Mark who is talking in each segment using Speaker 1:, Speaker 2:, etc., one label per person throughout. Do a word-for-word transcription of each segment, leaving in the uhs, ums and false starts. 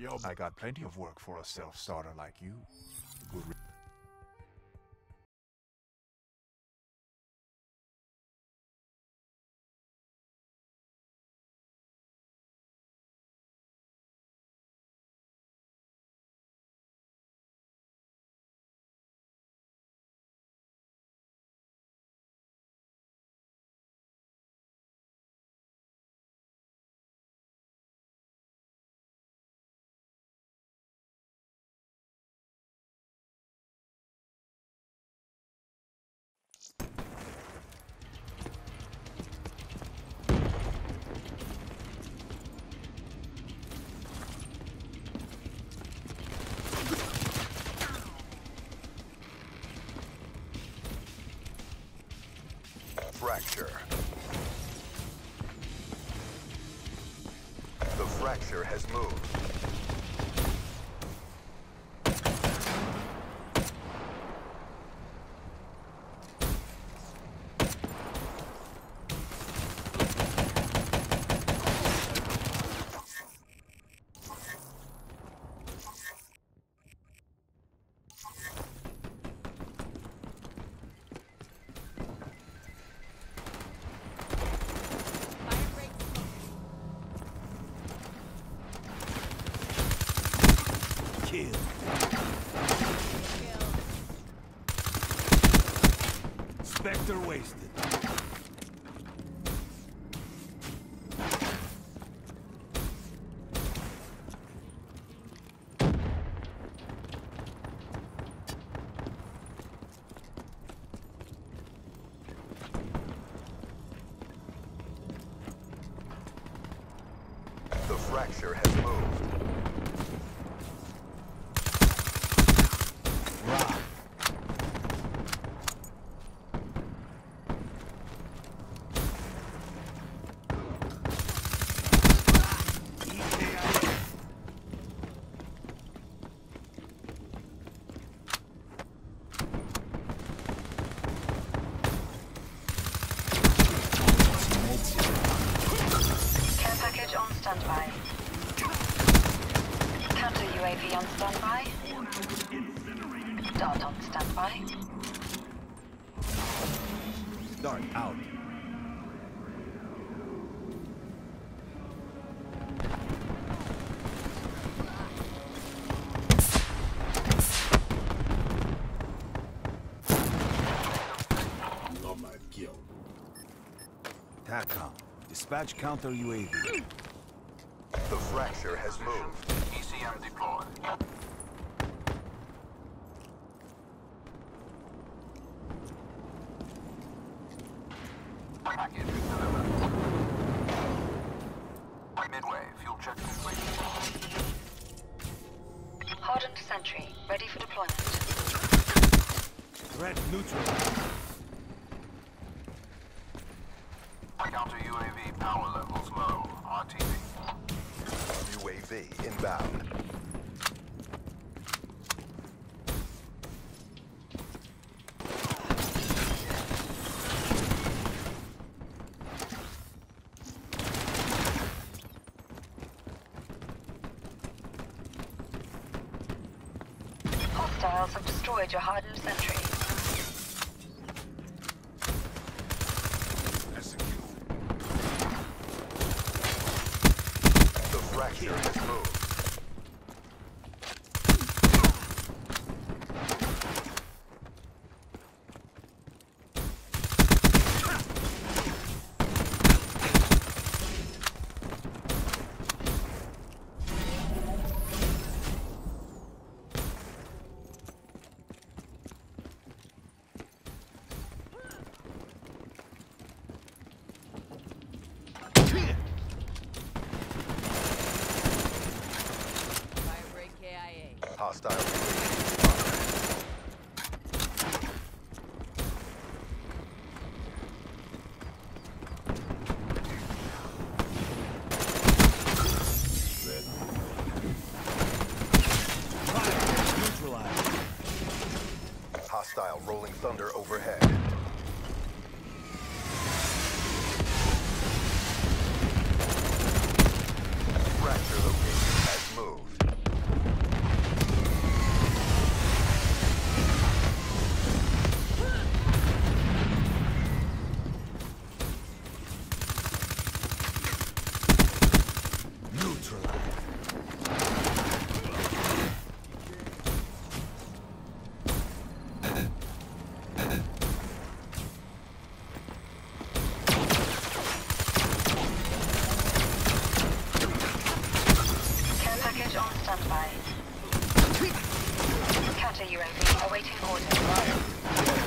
Speaker 1: Yo, I got plenty of work for a self-starter like you. Good.
Speaker 2: Fracture. The fracture has moved.
Speaker 3: Kill. Spectre wasted.
Speaker 2: The fracture has moved.
Speaker 3: Rock.
Speaker 4: Care package on standby. Counter U A V on standby. Dart on standby.
Speaker 3: Dart out.
Speaker 1: Love my kill.
Speaker 3: TACCOM. Dispatch counter U A V.
Speaker 2: The fracture has moved.
Speaker 5: E C M deployed. Package delivered. Midway, fuel check complete.
Speaker 4: Hardened sentry, ready for deployment.
Speaker 3: Threat neutralized.
Speaker 5: Counter U A V power levels low. R T B.
Speaker 2: U A V inbound.
Speaker 4: Hostiles have destroyed your hardened sentry.
Speaker 2: The fracture has moved.
Speaker 6: Firebreak K I A.
Speaker 2: Hostile.
Speaker 3: Fire neutralized.
Speaker 2: Hostile rolling thunder overhead. Fracture location has moved.
Speaker 4: Friendly U A V awaiting orders.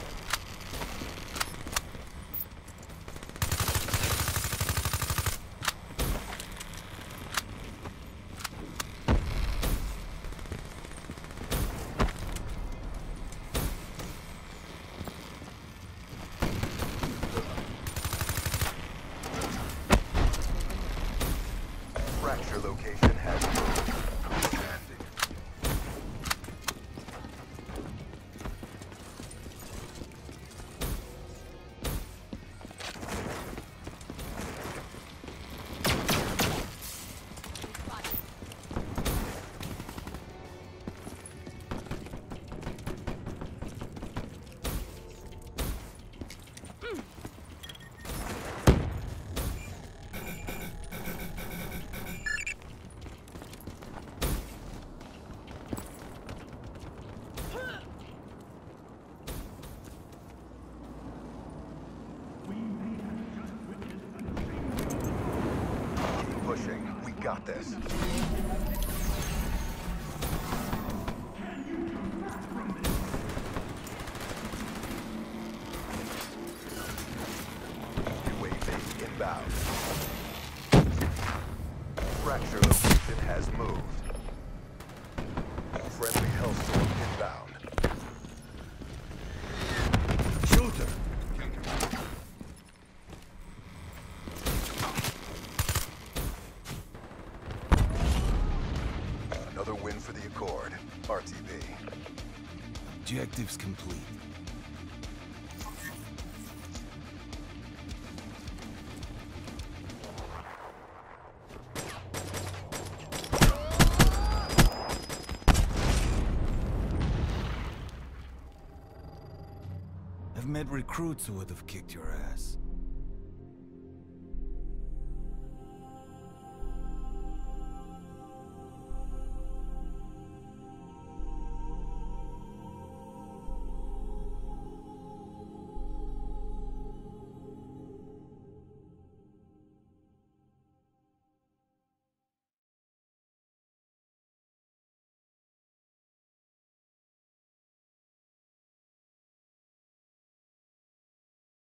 Speaker 2: Fracture location has moved. Keep pushing. We got this. U A V inbound. Fracture location has moved. Friendly Hellstorm inbound.
Speaker 3: Shooter!
Speaker 2: Another win for the Accord. R T B.
Speaker 3: Objectives complete. I've met recruits who would have kicked your ass.